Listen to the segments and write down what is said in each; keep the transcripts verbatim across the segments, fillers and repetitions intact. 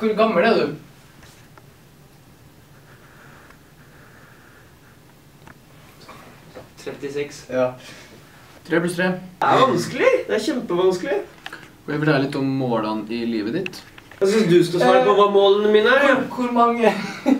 Hvor gammel er du? trettiseks. Ja. Tre pluss tre. Det er vanskelig. Det er kjempevanskelig. Kan jeg fortelle litt om målene i livet ditt? Jeg synes du skal svare på hva målene mine er. Ja. Hvor, hvor mange?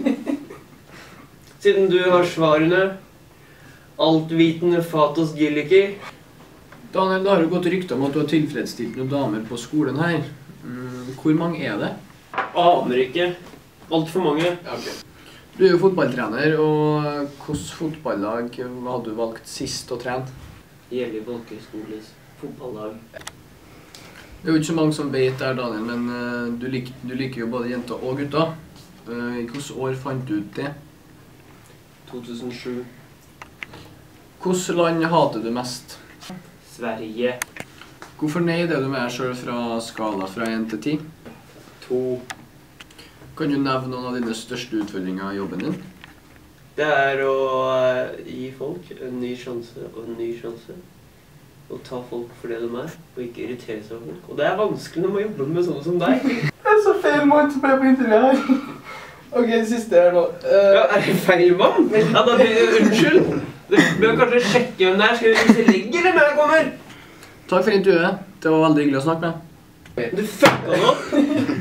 Siden du har svarene. Altvitende Fatos Giliki. Daniel, det har jo gått rykter om at du har tilfredsstilt noen damer på skolen her. Mm, hvor mange er det? Aner ikke. Alt for mange. Ja, ok. Du er jo fotballtrener, og hvilket fotballag hadde du valgt sist å trene? Gjellig folkeskoles fotballag. Det er jo ikke så mange som vet det, Daniel, men uh, du, lik, du liker jo både jenter og gutter. Uh, I hvilket år fant du ut det? to tusen sju. Hvilket land hater du mest? Sverige. Hvor fornøyd er du med deg selv fra skala fra én til ti? To. Kan du nevne noen av dine største utfordringer i jobben din? Det er å uh, gi folk en ny sjanse og en ny sjanse. Og ta folk for det de er, og ikke irritere seg over folk. Og det er vanskelig når man jobber med sånne som deg. Det er så feil måte å på intervjuet her. Ok, det siste her nå. Uh... Ja, er det feil mann? Ja, da blir det unnskyld. Du bør kanskje sjekke hvem det er. Skal vi ikke legge eller når jeg kommer? Takk for intervjuet. Det var veldig hyggelig å snakke med. Du fucka nå.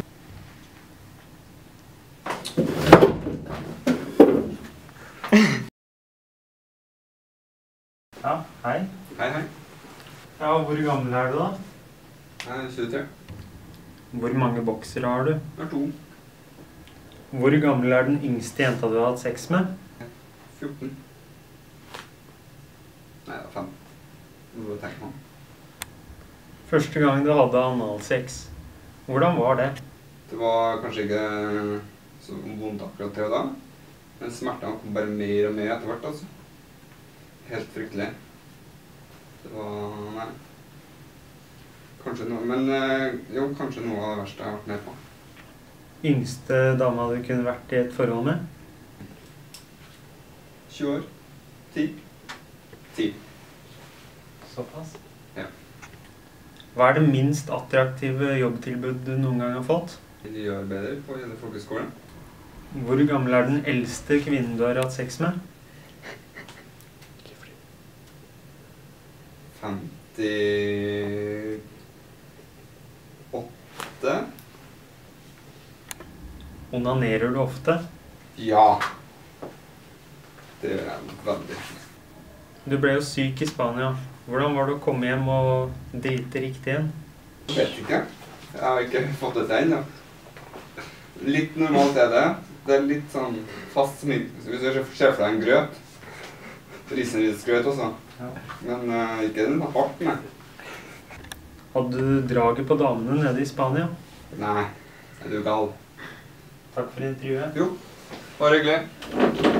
Ja, hei. Hei, hei. Ja, hvor gammel er du da? Jeg er tjuetre. Hvor mange boksere har du? Jeg har to. Hvor gammel er den yngste jenta du har hatt sex med? fjorten. Nei, det er fem. Nå må du tenke meg. Første gang du hadde analsex. Hvordan var det? Det var kanskje ikke så vondt akkurat det og da. Men smertene kom bare mer og mer etter hvert, altså. Helt fryktelig. Det var... nei. Kanskje noe, men jo, kanskje noe av det verste jeg har vært med på. Yngste dama du kunne vært i et forhold med? tjue år. ti. ti. Såpass? Ja. Hva er det minst attraktive jobbtilbud du noen gang har fått? Miljøarbeider på Gjellig folkeskole. Hvor gammel er den eldste kvinnen du har hatt sex med? femtiåtte. Onanerer du ofte? Ja. Det gjør jeg veldig. Du ble jo syk i Spania. Hvordan var det å komme hjem og drite riktig igjen? Jeg vet ikke. Jeg har ikke fått det til ennå. Litt normalt er det. Det er litt sånn fast smil. Hvis du ser for deg en grøt. Risenrisgrøt også. Ja. Men uh, ikke den hardt, nei. Hadde du draget på damene nede i Spania? Nei, er du gal? Takk for intervjuet. Jo, bare hyggelig.